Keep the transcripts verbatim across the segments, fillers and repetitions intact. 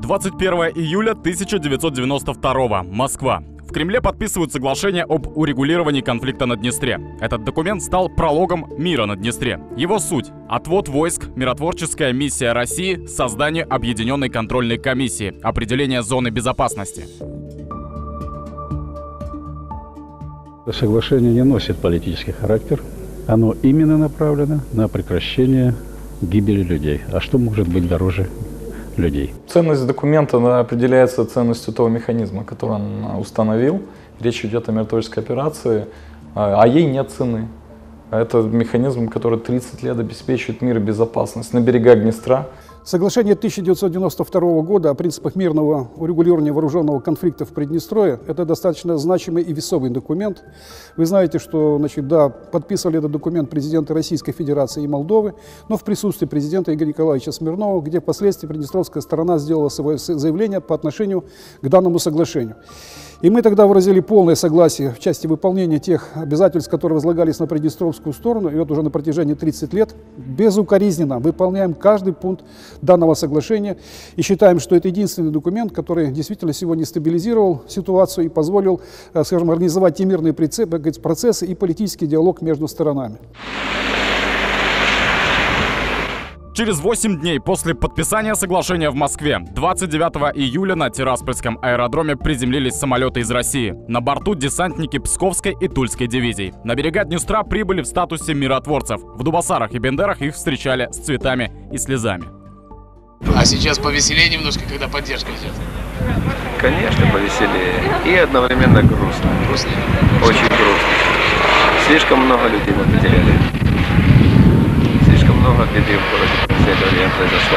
двадцать первое июля тысяча девятьсот девяносто второго. Москва. В Кремле подписывают соглашение об урегулировании конфликта на Днестре. Этот документ стал прологом мира на Днестре. Его суть – отвод войск, миротворческая миссия России, создание объединенной контрольной комиссии, определение зоны безопасности. Соглашение не носит политический характер. Оно именно направлено на прекращение гибели людей. А что может быть дороже людей? Ценность документа она определяется ценностью того механизма, который он установил. Речь идет о миротворческой операции, а ей нет цены. Это механизм, который тридцать лет обеспечивает мир и безопасность на берегах Днестра. Соглашение тысяча девятьсот девяносто второго года о принципах мирного урегулирования вооруженного конфликта в Приднестровье – это достаточно значимый и весомый документ. Вы знаете, что, значит, да, подписывали этот документ президенты Российской Федерации и Молдовы, но в присутствии президента Игоря Николаевича Смирнова, где впоследствии приднестровская сторона сделала свое заявление по отношению к данному соглашению. И мы тогда выразили полное согласие в части выполнения тех обязательств, которые возлагались на приднестровскую сторону. И вот уже на протяжении тридцати лет безукоризненно выполняем каждый пункт данного соглашения. И считаем, что это единственный документ, который действительно сегодня стабилизировал ситуацию и позволил, скажем, организовать и мирные процессы, и политический диалог между сторонами. Через восемь дней после подписания соглашения в Москве, двадцать девятого июля на Тираспольском аэродроме приземлились самолеты из России. На борту десантники Псковской и Тульской дивизий. На берега Днестра прибыли в статусе миротворцев. В Дубасарах и Бендерах их встречали с цветами и слезами. А сейчас повеселее немножко, когда поддержка идет? Конечно, повеселее. И одновременно грустно. Грустно? Очень грустно. Слишком много людей мы потеряли. Слишком много беды в городе в последнее время произошло.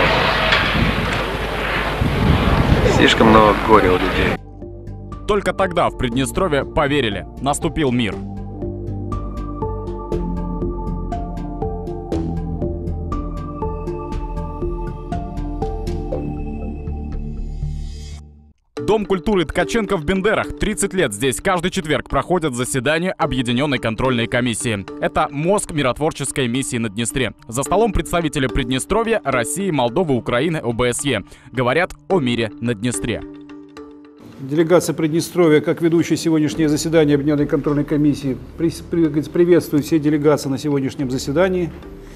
Слишком много горя у людей. Только тогда в Приднестровье поверили, наступил мир. Дом культуры Ткаченко в Бендерах. тридцать лет здесь каждый четверг проходят заседания Объединенной контрольной комиссии. Это мозг миротворческой миссии на Днестре. За столом представители Приднестровья, России, Молдовы, Украины, О Бэ Эс Е. Говорят о мире на Днестре. Делегация Приднестровья, как ведущая сегодняшнее заседание Объединенной контрольной комиссии, приветствует все делегации на сегодняшнем заседании.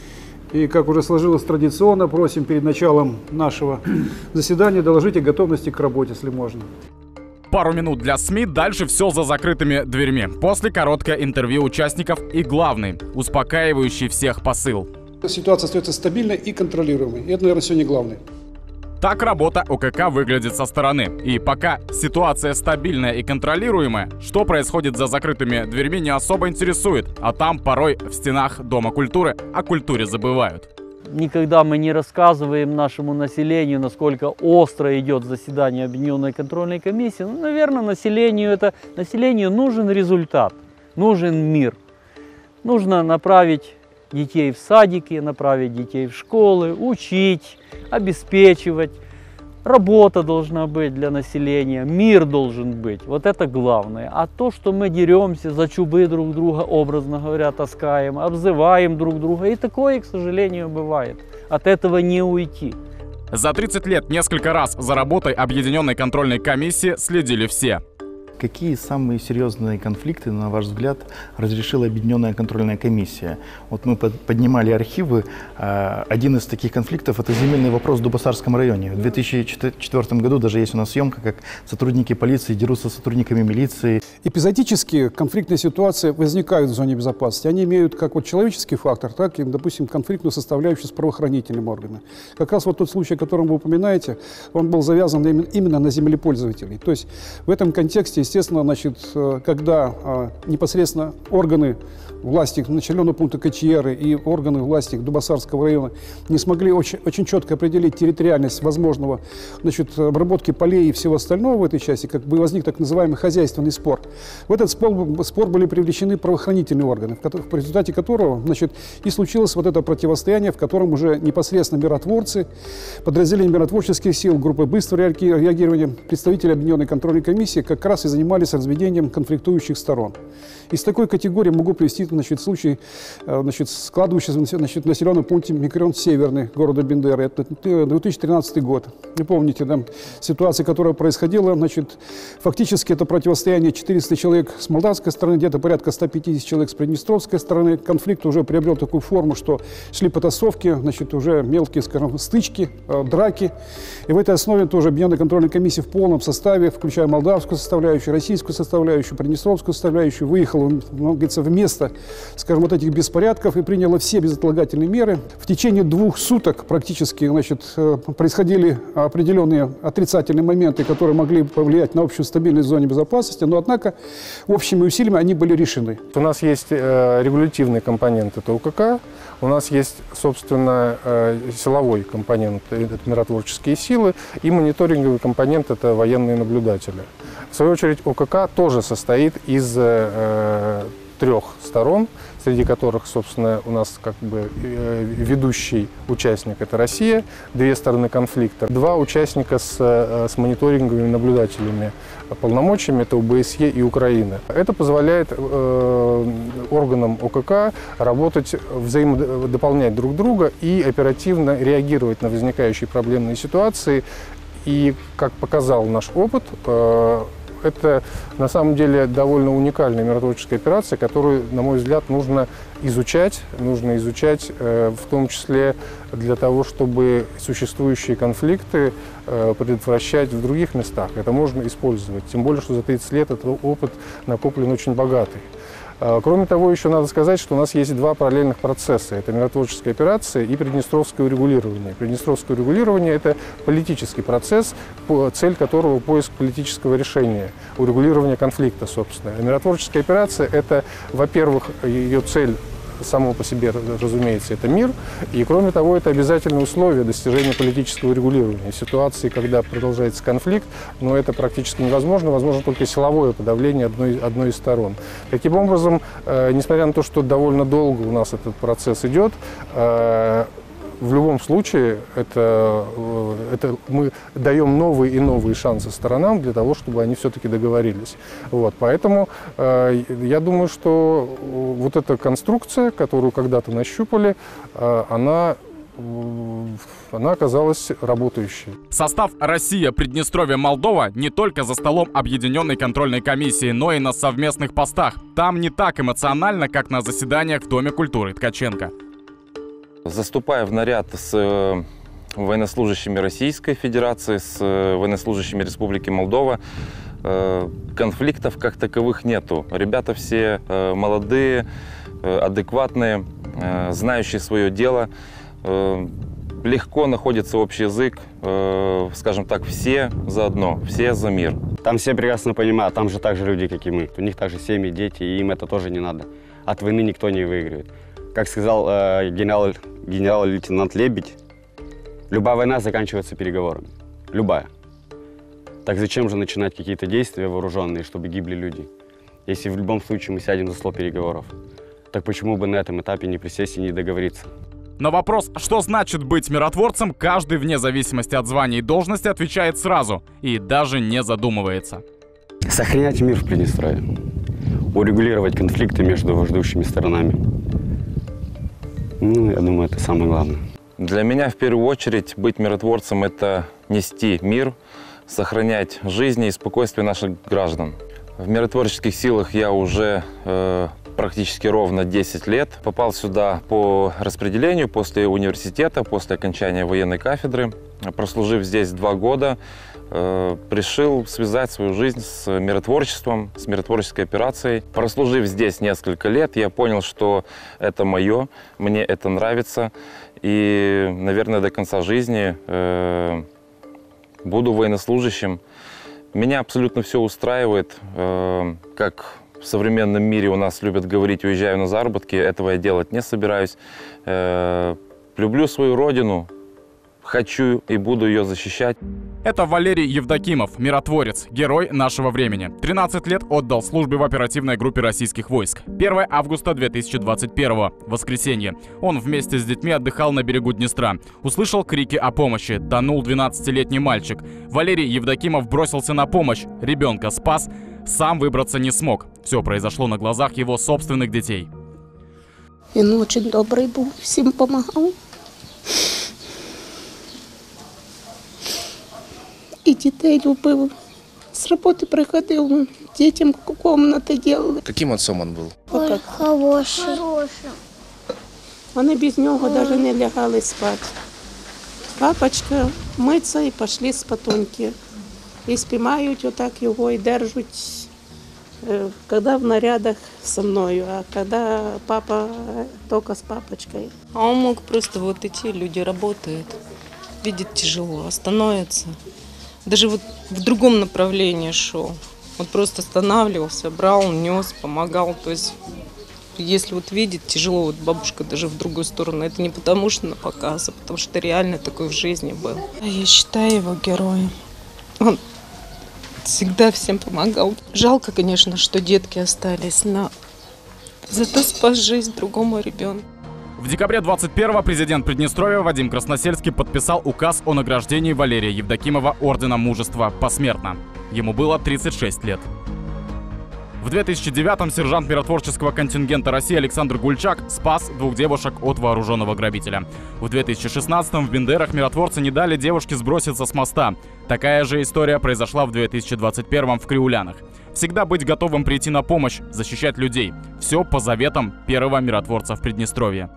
И, как уже сложилось традиционно, просим перед началом нашего заседания доложить о готовности к работе, если можно. Пару минут для СМИ, дальше все за закрытыми дверьми. После короткое интервью участников и главный, успокаивающий всех посыл. Ситуация остается стабильной и контролируемой. И это, наверное, сегодня главное. Так работа О Ка Ка выглядит со стороны. И пока ситуация стабильная и контролируемая, что происходит за закрытыми дверьми, не особо интересует. А там порой в стенах Дома культуры о культуре забывают. Никогда мы не рассказываем нашему населению, насколько остро идет заседание Объединенной контрольной комиссии. Ну, наверное, населению, это, населению нужен результат, нужен мир. Нужно направить детей в садики, направить детей в школы, учить, обеспечивать. Работа должна быть для населения, мир должен быть. Вот это главное. А то, что мы деремся за чубы друг друга, образно говоря, таскаем, обзываем друг друга, и такое, к сожалению, бывает. От этого не уйти. За тридцать лет несколько раз за работой Объединенной контрольной комиссии следили все. Какие самые серьезные конфликты, на ваш взгляд, разрешила Объединенная контрольная комиссия? Вот мы поднимали архивы. Один из таких конфликтов – это земельный вопрос в Дубасарском районе. В две тысячи четвёртом году даже есть у нас съемка, как сотрудники полиции дерутся с сотрудниками милиции. Эпизодически конфликтные ситуации возникают в зоне безопасности. Они имеют как вот человеческий фактор, так и, допустим, конфликтную составляющую с правоохранительными органами. Как раз вот тот случай, о котором вы упоминаете, он был завязан именно на землепользователей. То есть в этом контексте, естественно, значит, когда а, непосредственно органы власти населенного пункта Качиеры и органы власти Дубасарского района не смогли очень, очень четко определить территориальность возможного, значит, обработки полей и всего остального в этой части, как бы возник так называемый хозяйственный спор. В этот спор, спор были привлечены правоохранительные органы, в результате которого, значит, и случилось вот это противостояние, в котором уже непосредственно миротворцы, подразделения миротворческих сил, группы быстрого реагирования, представители Объединенной контрольной комиссии как раз и занимались разведением конфликтующих сторон. Из такой категории могу привести значит, случай значит, складывающийся значит, в населенном пункте микрорайон Северный города Бендеры. Это две тысячи тринадцатый год. Вы помните, да, ситуация, которая происходила, значит, фактически это противостояние четыреста человек с молдавской стороны, где-то порядка ста пятидесяти человек с приднестровской стороны. Конфликт уже приобрел такую форму, что шли потасовки, значит, уже мелкие, скажем, стычки, драки. И в этой основе тоже Объединенная контрольная комиссия в полном составе, включая молдавскую составляющую, российскую составляющую, приднестровскую составляющую, выехала, ну, говорится, в место, скажем, вот этих беспорядков и приняла все безотлагательные меры. В течение двух суток практически, значит, происходили определенные отрицательные моменты, которые могли повлиять на общую стабильность в зоне безопасности, но, однако, общими усилиями они были решены. У нас есть э, регулятивный компонент, это УКК, у нас есть, собственно, э, силовой компонент, это миротворческие силы, и мониторинговый компонент, это военные наблюдатели. В свою очередь, ОКК тоже состоит из э, трех сторон, среди которых, собственно, у нас как бы э, ведущий участник – это Россия, две стороны конфликта, два участника с, э, с мониторинговыми наблюдателями полномочиями – это ОБСЕ и Украина. Это позволяет э, органам ОКК работать, взаимодополнять друг друга и оперативно реагировать на возникающие проблемные ситуации. И, как показал наш опыт, э, это на самом деле довольно уникальная миротворческая операция, которую, на мой взгляд, нужно изучать, нужно изучать э, в том числе для того, чтобы существующие конфликты э, предотвращать в других местах. Это можно использовать, тем более, что за тридцать лет этот опыт накоплен очень богатый. Кроме того, еще надо сказать, что у нас есть два параллельных процесса. Это миротворческая операция и приднестровское урегулирование. Приднестровское урегулирование – это политический процесс, цель которого – поиск политического решения, урегулирование конфликта, собственно. А миротворческая операция – это, во-первых, ее цель само по себе, разумеется, это мир. И, кроме того, это обязательное условие достижения политического регулирования. В ситуации, когда продолжается конфликт, но это практически невозможно, возможно только силовое подавление одной, одной из сторон. Таким образом, э, несмотря на то, что довольно долго у нас этот процесс идет, э, в любом случае, это, это мы даем новые и новые шансы сторонам для того, чтобы они все-таки договорились. Вот, поэтому э, я думаю, что вот эта конструкция, которую когда-то нащупали, э, она, э, она оказалась работающей. Состав Россия, Приднестровье, Молдова не только за столом Объединенной контрольной комиссии, но и на совместных постах. Там не так эмоционально, как на заседаниях в Доме культуры Ткаченко. Заступая в наряд с военнослужащими Российской Федерации, с военнослужащими Республики Молдова, конфликтов как таковых нету. Ребята все молодые, адекватные, знающие свое дело, легко находится общий язык, скажем так, все заодно, все за мир. Там все прекрасно понимают, там же так же люди, как и мы. У них также семьи, дети, и им это тоже не надо. От войны никто не выигрывает. Как сказал э, генерал, генерал-лейтенант Лебедь, любая война заканчивается переговорами. Любая. Так зачем же начинать какие-то действия вооруженные, чтобы гибли люди? Если в любом случае мы сядем за стол переговоров, так почему бы на этом этапе не присесть и не договориться? На вопрос, что значит быть миротворцем, каждый вне зависимости от звания и должности отвечает сразу и даже не задумывается. Сохранять мир в Приднестровье, урегулировать конфликты между враждующими сторонами. Ну, я думаю, это самое главное. Для меня в первую очередь быть миротворцем – это нести мир, сохранять жизни и спокойствие наших граждан. В миротворческих силах я уже э, практически ровно десять лет. Попал сюда по распределению после университета, после окончания военной кафедры. Прослужив здесь два года, э, решил связать свою жизнь с миротворчеством, с миротворческой операцией. Прослужив здесь несколько лет, я понял, что это мое, мне это нравится. И, наверное, до конца жизни э, буду военнослужащим. Меня абсолютно все устраивает. Э, как в современном мире у нас любят говорить, уезжаю на заработки, этого я делать не собираюсь. Э, люблю свою родину. Хочу и буду ее защищать. Это Валерий Евдокимов, миротворец, герой нашего времени. тринадцать лет отдал службе в оперативной группе российских войск. первое августа две тысячи двадцать первого, воскресенье. Он вместе с детьми отдыхал на берегу Днестра. Услышал крики о помощи. Тонул двенадцатилетний мальчик. Валерий Евдокимов бросился на помощь. Ребенка спас. сам выбраться не смог. Все произошло на глазах его собственных детей. Він дуже добрий був, всім допомагав. І дітей любив. С работы приходил, детям комнаты делал. Каким отцом он был? Ой, хороший. Вони без нього навіть не лягали спати. Папочка миться і пішли з потоньки. І спіймають отак його і держать, коли в нарядах со мною, а коли папа тільки з папочкой. А он мог просто вот идти, люди работают, видит тяжело, остановится. Даже вот в другом направлении шел. Вот просто останавливался, брал, нес, помогал. То есть, если вот видит тяжело, вот бабушка даже в другую сторону, это не потому что на показ, а потому что реально такой в жизни был. Я считаю его героем. Он всегда всем помогал. Жалко, конечно, что детки остались, но зато спас жизнь другому ребенку. В декабре двадцать первого президент Приднестровья Вадим Красносельский подписал указ о награждении Валерия Евдокимова Орденом Мужества посмертно. Ему было тридцать шесть лет. В две тысячи девятом сержант миротворческого контингента России Александр Гульчак спас двух девушек от вооруженного грабителя. В две тысячи шестнадцатом в Бендерах миротворцы не дали девушке сброситься с моста. Такая же история произошла в две тысячи двадцать первом в Криулянах. Всегда быть готовым прийти на помощь, защищать людей. Все по заветам первого миротворца в Приднестровье.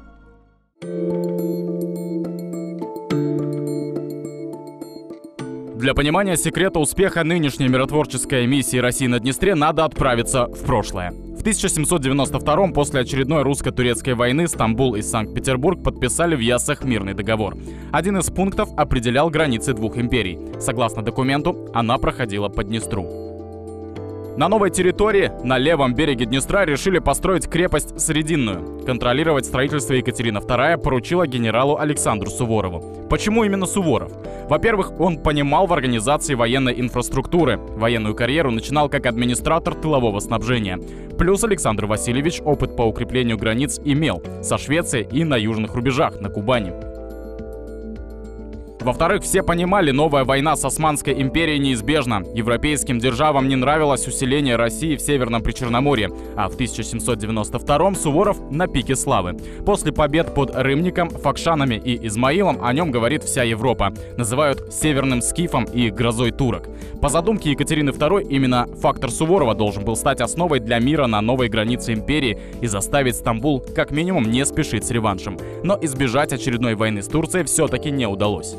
Для понимания секрета успеха нынешней миротворческой миссии России на Днестре надо отправиться в прошлое. В тысяча семьсот девяносто втором после очередной русско-турецкой войны Стамбул и Санкт-Петербург подписали в Яссах мирный договор. Один из пунктов определял границы двух империй. Согласно документу, она проходила по Днестру. На новой территории, на левом береге Днестра, решили построить крепость Срединную. Контролировать строительство Екатерина вторая поручила генералу Александру Суворову. Почему именно Суворов? Во-первых, он понимал в организации военной инфраструктуры. Военную карьеру начинал как администратор тылового снабжения. Плюс Александр Васильевич опыт по укреплению границ имел со Швецией и на южных рубежах, на Кубани. Во-вторых, все понимали, новая война с Османской империей неизбежна. Европейским державам не нравилось усиление России в Северном Причерноморье, а в тысяча семьсот девяносто втором Суворов на пике славы. После побед под Рымником, Факшанами и Измаилом о нем говорит вся Европа. Называют северным скифом и грозой турок. По задумке Екатерины второй, именно фактор Суворова должен был стать основой для мира на новой границе империи и заставить Стамбул как минимум не спешить с реваншем. Но избежать очередной войны с Турцией все-таки не удалось.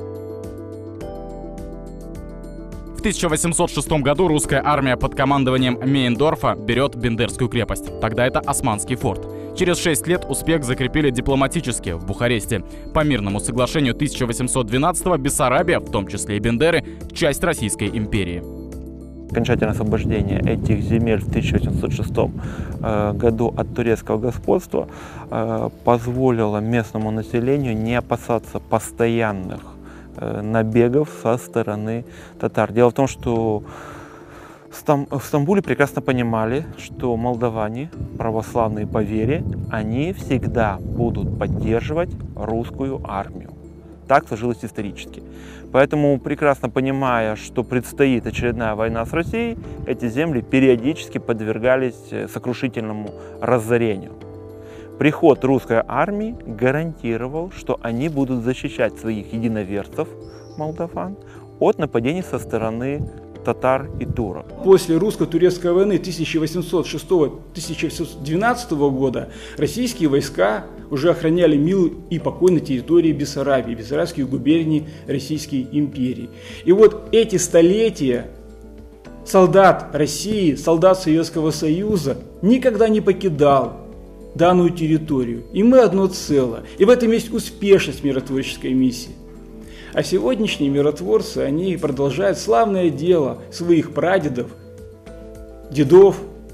В тысяча восемьсот шестом году русская армия под командованием Мейндорфа берет Бендерскую крепость. Тогда это Османский форт. Через шесть лет успех закрепили дипломатически в Бухаресте. По мирному соглашению тысяча восемьсот двенадцатого Бессарабия, в том числе и Бендеры, часть Российской империи. Окончательное освобождение этих земель в тысяча восемьсот шестом году от турецкого господства позволило местному населению не опасаться постоянных набегов со стороны татар. Дело в том, что в Стамбуле прекрасно понимали, что молдаване, православные по вере, они всегда будут поддерживать русскую армию. Так сложилось исторически. Поэтому, прекрасно понимая, что предстоит очередная война с Россией, эти земли периодически подвергались сокрушительному разорению. Приход русской армии гарантировал, что они будут защищать своих единоверцев, молдаван, от нападений со стороны татар и турок. После русско-турецкой войны тысяча восемьсот шестого — тысяча восемьсот двенадцатого года российские войска уже охраняли мир и покой на территории Бессарабии, Бессарабских губерний Российской империи. И вот эти столетия солдат России, солдат Советского Союза никогда не покидал данную территорию. И мы одно целое. И в этом есть успешность миротворческой миссии. А сегодняшние миротворцы, они продолжают славное дело своих прадедов, дедов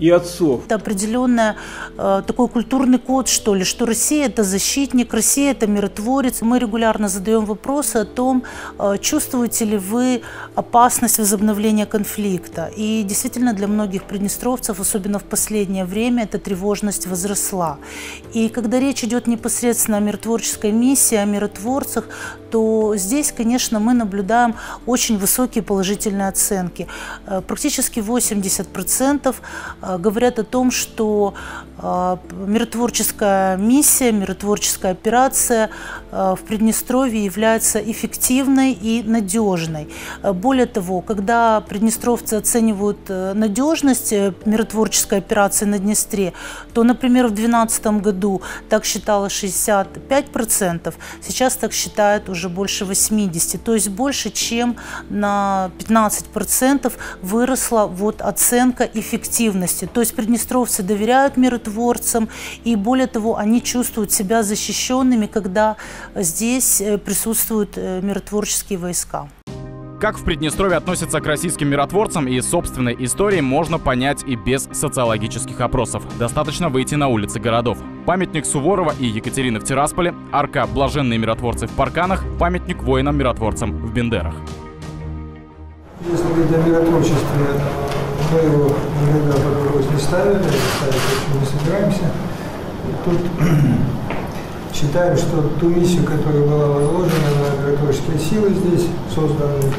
и отцов. Это определенный э, такой культурный код, что ли, что Россия – это защитник, Россия – это миротворец. Мы регулярно задаем вопросы о том, э, чувствуете ли вы опасность возобновления конфликта. И действительно для многих приднестровцев, особенно в последнее время, эта тревожность возросла. И когда речь идет непосредственно о миротворческой миссии, о миротворцах, то здесь, конечно, мы наблюдаем очень высокие положительные оценки. Э, практически восемьдесят процентов говорят о том, что э, миротворческая миссия, миротворческая операция э, в Приднестровье является эффективной и надежной. Более того, когда приднестровцы оценивают надежность миротворческой операции на Днестре, то, например, в две тысячи двенадцатом году так считало шестьдесят пять процентов, сейчас так считают уже больше восьмидесяти процентов, то есть больше, чем на пятнадцать процентов выросла вот оценка эффективности. То есть приднестровцы доверяют миротворцам, и более того, они чувствуют себя защищенными, когда здесь присутствуют миротворческие войска. Как в Приднестровье относятся к российским миротворцам и собственной истории, можно понять и без социологических опросов. Достаточно выйти на улицы городов. Памятник Суворова и Екатерины в Тирасполе, арка «Блаженные миротворцы» в Парканах, памятник воинам-миротворцам в Бендерах. Если говорить о миротворчестве, мы его никогда под вопрос не ставили, ставить не собираемся. Тут считаем, что ту миссию, которая была возложена на миротворческие силы здесь, созданные,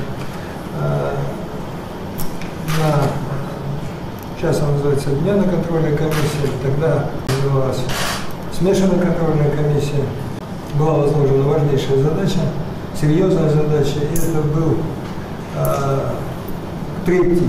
на, сейчас она называется объединенная контрольная комиссия, тогда называлась смешанная контрольная комиссия, была возложена важнейшая задача, серьезная задача, и это был э, третий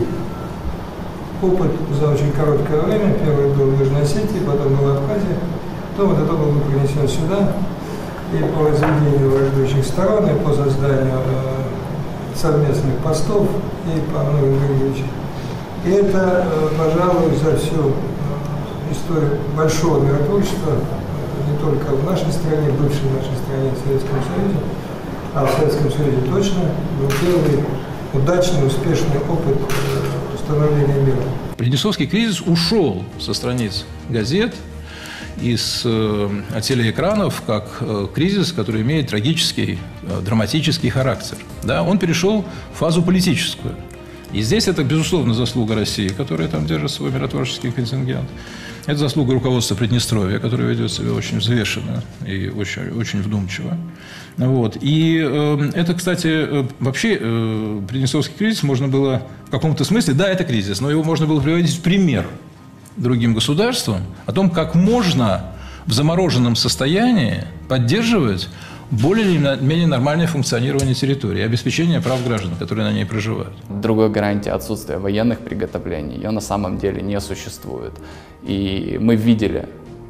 опыт за очень короткое время. Первый был в Южной Осетии, потом был в Абхазии, потом вот это был принесен сюда, и по разведению враждующих сторон, и по созданию э, совместных постов, и по многим другим вещам. И это, э, пожалуй, за всю э, историю большого миротворчества, э, не только в нашей стране, бывшей нашей стране, в Советском Союзе, а в Советском Союзе точно, был первый удачный, успешный опыт э, установления мира. Приднестровский кризис ушел со страниц газет и с э, телеэкранов как э, кризис, который имеет трагический, э, драматический характер. Да? Он перешел в фазу политическую. И здесь это, безусловно, заслуга России, которая там держит свой миротворческий контингент. Это заслуга руководства Приднестровья, которое ведет себя очень взвешенно и очень, очень вдумчиво. Вот. И э, это, кстати, э, вообще э, Приднестровский кризис можно было в каком-то смысле, да, это кризис, но его можно было приводить в пример другим государствам о том, как можно в замороженном состоянии поддерживать более или менее нормальное функционирование территории, обеспечение прав граждан, которые на ней проживают. Другой гарантии отсутствия военных приготовлений ее на самом деле не существует. И мы видели,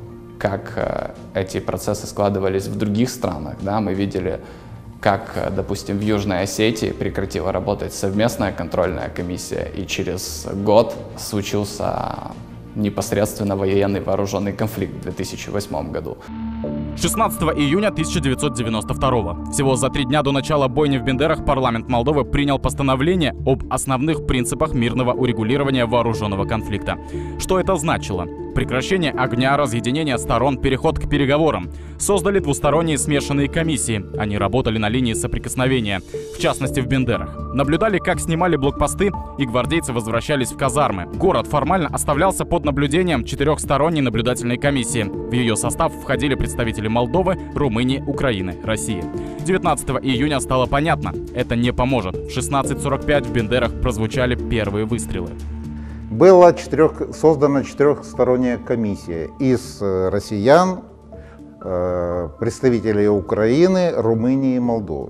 как эти процессы складывались в других странах. Да? Мы видели, как, допустим, в Южной Осетии прекратила работать совместная контрольная комиссия, и через год случился непосредственно военный вооруженный конфликт в две тысячи восьмом году. шестнадцатого июня тысяча девятьсот девяносто второго. Всего за три дня до начала бойни в Бендерах парламент Молдовы принял постановление об основных принципах мирного урегулирования вооруженного конфликта. Что это значило? Прекращение огня, разъединение сторон, переход к переговорам. Создали двусторонние смешанные комиссии. Они работали на линии соприкосновения, в частности в Бендерах. Наблюдали, как снимали блокпосты, и гвардейцы возвращались в казармы. Город формально оставлялся под наблюдением четырехсторонней наблюдательной комиссии. В ее состав входили представители Молдовы, Румынии, Украины, России. девятнадцатого июня стало понятно, это не поможет. В шестнадцать сорок пять в Бендерах прозвучали первые выстрелы. Была четырех, создана четырехсторонняя комиссия из россиян, представителей Украины, Румынии и Молдовы.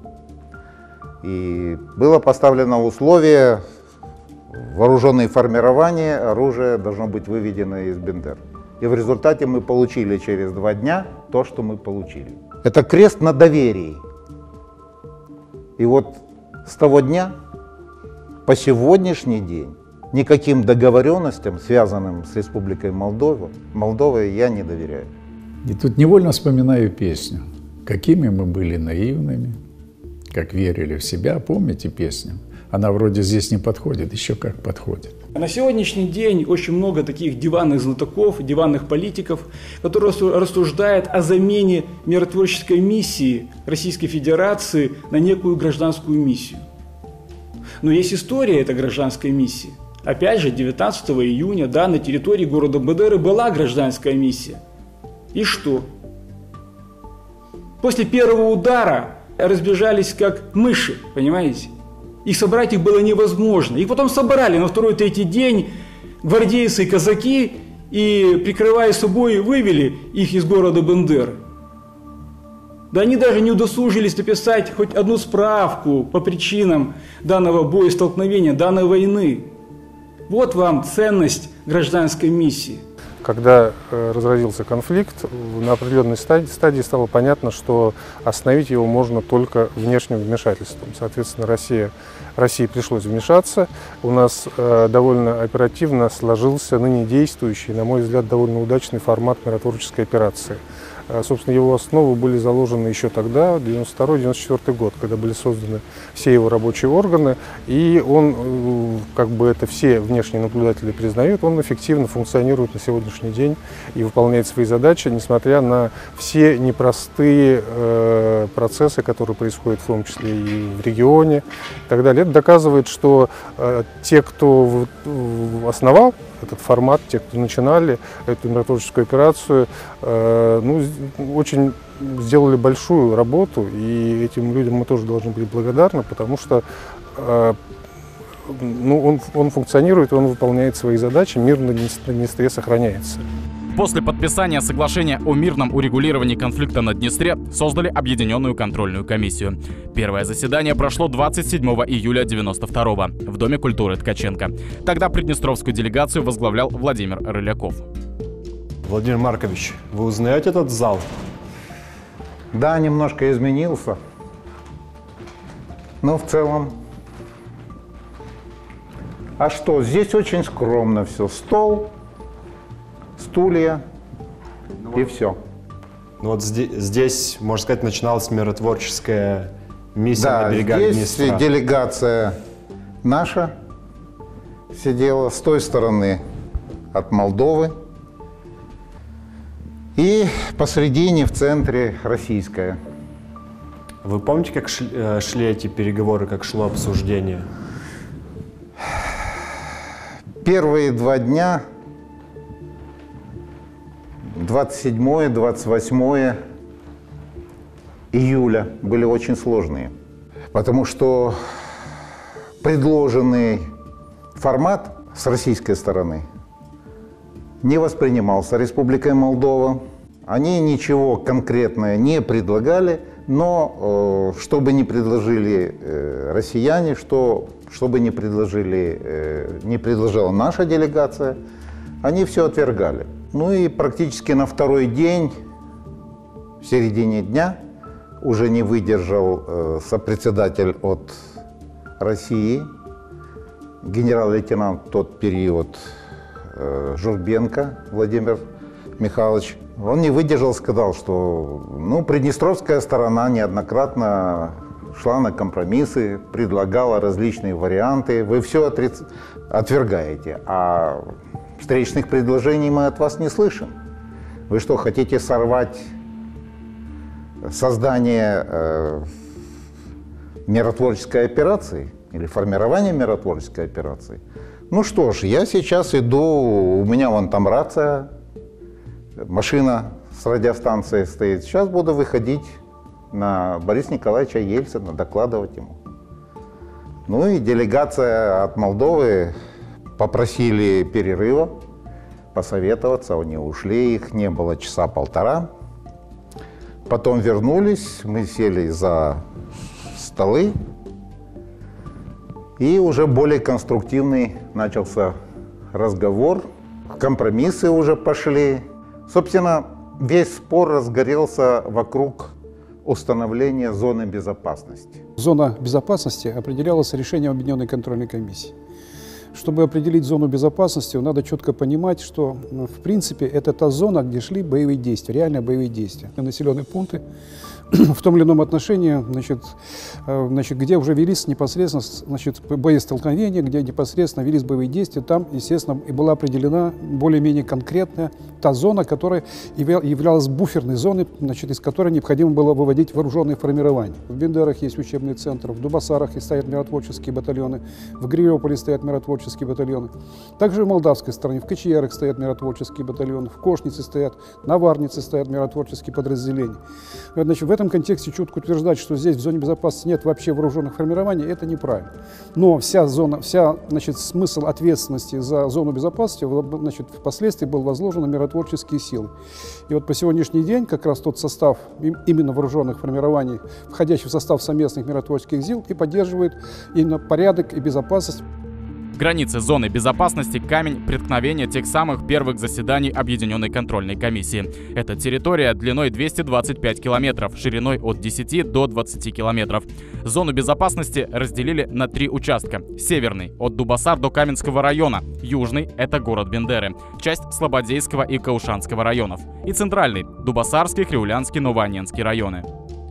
И было поставлено условие: вооруженные формирования, оружие должно быть выведено из Бендер. И в результате мы получили через два дня то, что мы получили. Это крест на доверии. И вот с того дня по сегодняшний день никаким договоренностям, связанным с Республикой Молдова, Молдовой, я не доверяю. И тут невольно вспоминаю песню. Какими мы были наивными, как верили в себя. Помните песню? Она вроде здесь не подходит, еще как подходит. На сегодняшний день очень много таких диванных знатоков, диванных политиков, которые рассуждают о замене миротворческой миссии Российской Федерации на некую гражданскую миссию. Но есть история этой гражданской миссии. Опять же, девятнадцатого июня, да, на территории города Бендеры была гражданская миссия. И что? После первого удара разбежались как мыши, понимаете? Их собрать их было невозможно. Их потом собрали на второй-третий день гвардейцы и казаки и, прикрывая собой, вывели их из города Бендеры. Да они даже не удосужились написать хоть одну справку по причинам данного боестолкновения, данной войны. Вот вам ценность гражданской миссии. Когда э, разразился конфликт, на определенной стадии, стадии стало понятно, что остановить его можно только внешним вмешательством. Соответственно, Россия, России пришлось вмешаться. У нас э, довольно оперативно сложился ныне действующий, на мой взгляд, довольно удачный формат миротворческой операции. Э, собственно, его основы были заложены еще тогда, девяносто второй — девяносто четвёртый год, когда были созданы все его рабочие органы. И он, э, как бы это все внешние наблюдатели признают, он эффективно функционирует на сегодняшний день и выполняет свои задачи, несмотря на все непростые э, процессы, которые происходят в том числе и в регионе и так далее. Это доказывает, что э, те, кто в, в основал этот формат, те, кто начинали эту миротворческую операцию, э, ну, очень сделали большую работу, и этим людям мы тоже должны быть благодарны, потому что э, ну, он, он функционирует, он выполняет свои задачи, мир на Днестре сохраняется. После подписания соглашения о мирном урегулировании конфликта на Днестре создали объединенную контрольную комиссию. Первое заседание прошло двадцать седьмого июля девяносто второго в Доме культуры Ткаченко. Тогда приднестровскую делегацию возглавлял Владимир Рыляков. Владимир Маркович, вы узнаете этот зал? Да, немножко изменился, но в целом... А что, здесь очень скромно все. Стол, стулья и все. Ну вот здесь, здесь, можно сказать, начиналась миротворческая миссия да, на берегах здесь Днестра. Делегация наша сидела с той стороны от Молдовы. И посредине, в центре, российская. Вы помните, как шли, шли эти переговоры, как шло обсуждение? Первые два дня, двадцать седьмое — двадцать восьмое июля, были очень сложные, потому что предложенный формат с российской стороны не воспринимался Республикой Молдова. Они ничего конкретного не предлагали, но э, что бы ни предложили э, россияне, что, что бы ни предложили, э, не предложила наша делегация, они все отвергали. Ну и практически на второй день, в середине дня, уже не выдержал э, сопредседатель от России, генерал-лейтенант в тот период э, Журбенко Владимир Михайлович. Он не выдержал, сказал, что ну, приднестровская сторона неоднократно шла на компромиссы, предлагала различные варианты. Вы все отриц... отвергаете, а встречных предложений мы от вас не слышим. Вы что, хотите сорвать создание э, миротворческой операции или формирование миротворческой операции? Ну что ж, я сейчас иду, у меня вон там рация, машина с радиостанцией стоит. Сейчас буду выходить на Бориса Николаевича Ельцина, докладывать ему. Ну и делегация от Молдовы попросили перерыва, посоветоваться, они ушли, их не было часа полтора. Потом вернулись, мы сели за столы, и уже более конструктивный начался разговор, компромиссы уже пошли. Собственно, весь спор разгорелся вокруг установления зоны безопасности. Зона безопасности определялась решением Объединенной контрольной комиссии. Чтобы определить зону безопасности, надо четко понимать, что, в принципе, это та зона, где шли боевые действия, реальные боевые действия. Населенные пункты, в том или ином отношении, значит, э, значит, где уже велись непосредственно, значит, боестолкновения, где непосредственно велись боевые действия, там, естественно, и была определена более-менее конкретная та зона, которая являлась буферной зоной, значит, из которой необходимо было выводить вооруженные формирования. В Бендерах есть учебный центр, в Дубасарах стоят миротворческие батальоны, в Гриополе стоят миротворческие батальоны. Также в молдавской стороне, в Кочеярах стоят миротворческие батальоны, в Кошнице стоят, на Варнице стоят миротворческие подразделения. Значит, в этом контексте четко утверждать, что здесь в зоне безопасности нет вообще вооруженных формирований, это неправильно. Но вся зона, вся, значит, смысл ответственности за зону безопасности, значит, впоследствии был возложен на миротворческие силы. И вот по сегодняшний день как раз тот состав именно вооруженных формирований, входящий в состав совместных миротворческих сил, и поддерживает именно порядок и безопасность. Границы зоны безопасности – камень преткновения тех самых первых заседаний Объединенной контрольной комиссии. Эта территория длиной двести двадцать пять километров, шириной от десяти до двадцати километров. Зону безопасности разделили на три участка. Северный – от Дубасар до Каменского района. Южный – это город Бендеры, часть Слободейского и Каушанского районов. И центральный – Дубасарский, Хрюлянский, Новоанненский районы.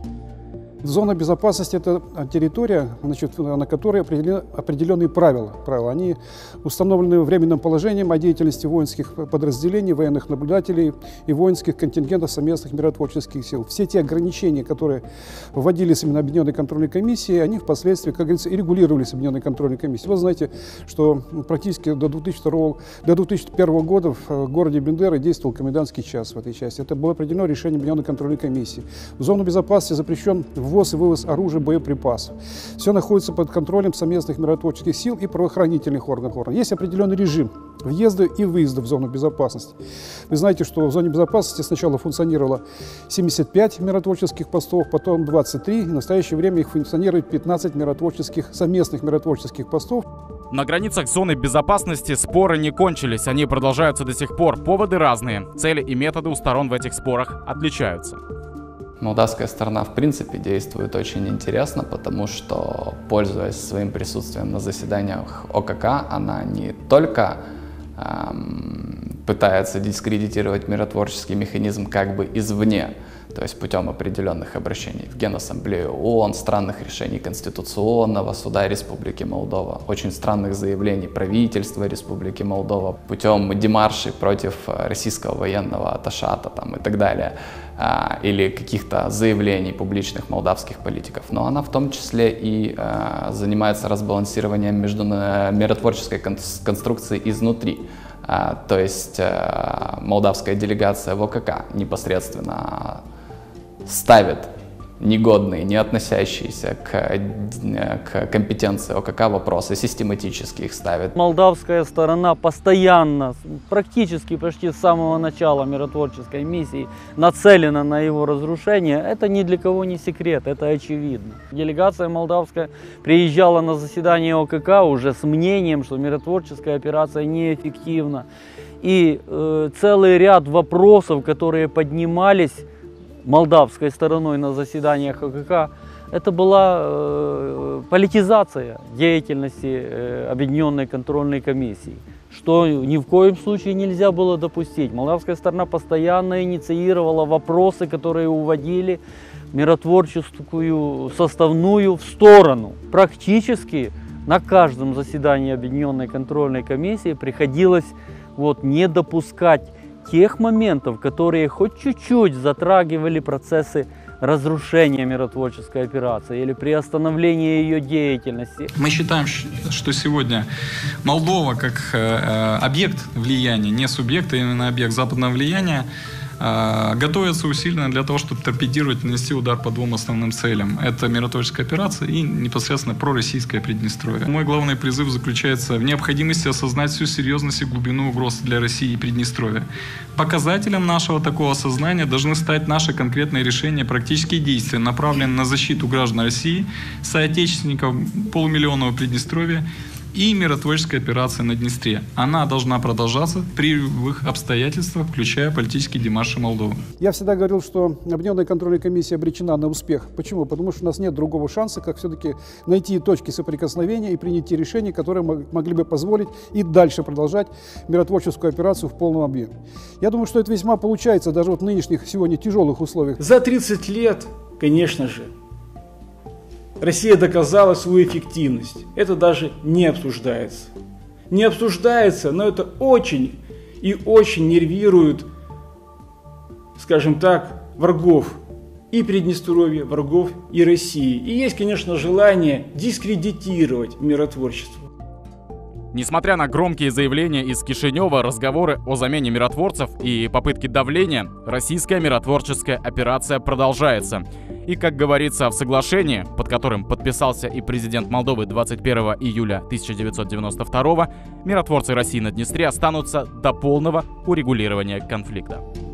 Зона безопасности – это территория, значит, на которой определены определенные правила. правила. Они установлены временным положением о деятельности воинских подразделений, военных наблюдателей и воинских контингентов совместных миротворческих сил. Все те ограничения, которые вводились именно Объединенной контрольной комиссией, они впоследствии, как говорится, и регулировались Объединенной контрольной комиссией. Вы знаете, что практически до две тысячи второго, до две тысячи первого года в городе Бендеры действовал комендантский час в этой части. Это было определено решением Объединенной контрольной комиссии. В зону безопасности запрещен ввоз и вывоз оружия, боеприпасов. Все находится под контролем совместных миротворческих сил и правоохранительных органов. Есть определенный режим въезда и выезда в зону безопасности. Вы знаете, что в зоне безопасности сначала функционировало семьдесят пять миротворческих постов, потом двадцать три, и в настоящее время их функционирует пятнадцать миротворческих, совместных миротворческих постов. На границах зоны безопасности споры не кончились, они продолжаются до сих пор. Поводы разные, цели и методы у сторон в этих спорах отличаются. Молдавская сторона в принципе действует очень интересно, потому что, пользуясь своим присутствием на заседаниях ОКК, она не только эм, пытается дискредитировать миротворческий механизм как бы извне, то есть путем определенных обращений в Генассамблею ООН, странных решений Конституционного суда Республики Молдова, очень странных заявлений правительства Республики Молдова, путем демаршей против российского военного атташата там, и так далее, а, или каких-то заявлений публичных молдавских политиков. Но она в том числе и а, занимается разбалансированием между миротворческой конструкции изнутри. А, то есть а, молдавская делегация в ОКК непосредственно ставит негодные, не относящиеся к, к компетенции ОКК вопросы, систематически их ставит. Молдавская сторона постоянно, практически почти с самого начала миротворческой миссии нацелена на его разрушение. Это ни для кого не секрет, это очевидно. Делегация молдавская приезжала на заседание ОКК уже с мнением, что миротворческая операция неэффективна. И э, целый ряд вопросов, которые поднимались молдавской стороной на заседаниях ОКК, это была э, политизация деятельности э, Объединенной контрольной комиссии, что ни в коем случае нельзя было допустить. Молдавская сторона постоянно инициировала вопросы, которые уводили миротворческую составную в сторону. Практически на каждом заседании Объединенной контрольной комиссии приходилось вот, не допускать тех моментов, которые хоть чуть-чуть затрагивали процессы разрушения миротворческой операции или приостановления ее деятельности. Мы считаем, что сегодня Молдова как объект влияния, не субъект, а именно объект западного влияния, готовится усиленно для того, чтобы торпедировать, нанести удар по двум основным целям. Это миротворческая операция и непосредственно пророссийское Приднестровье. Мой главный призыв заключается в необходимости осознать всю серьезность и глубину угроз для России и Приднестровья. Показателем нашего такого осознания должны стать наши конкретные решения, практические действия, направленные на защиту граждан России, соотечественников полумиллионного Приднестровья и миротворческая операция на Днестре. Она должна продолжаться при любых обстоятельствах, включая политические демарши Молдовы. Я всегда говорил, что Объединенная контрольная комиссия обречена на успех. Почему? Потому что у нас нет другого шанса, как все-таки найти точки соприкосновения и принять те решения, которые могли бы позволить и дальше продолжать миротворческую операцию в полном объеме. Я думаю, что это весьма получается даже вот в нынешних сегодня тяжелых условиях. За тридцать лет, конечно же, Россия доказала свою эффективность. Это даже не обсуждается. Не обсуждается, но это очень и очень нервирует, скажем так, врагов и Приднестровья, врагов и России. И есть, конечно, желание дискредитировать миротворчество. Несмотря на громкие заявления из Кишинева, разговоры о замене миротворцев и попытки давления, российская миротворческая операция продолжается. И, как говорится в соглашении, под которым подписался и президент Молдовы двадцать первого июля тысяча девятьсот девяносто второго, миротворцы России на Днестре останутся до полного урегулирования конфликта.